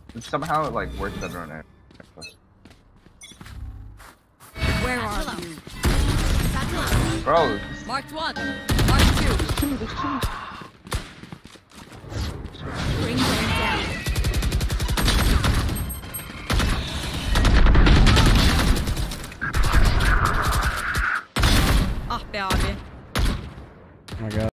Somehow it like works better on it. Where are you? Bro. Marked one. Marked two. Bring them down. Ah be abi. Oh my god.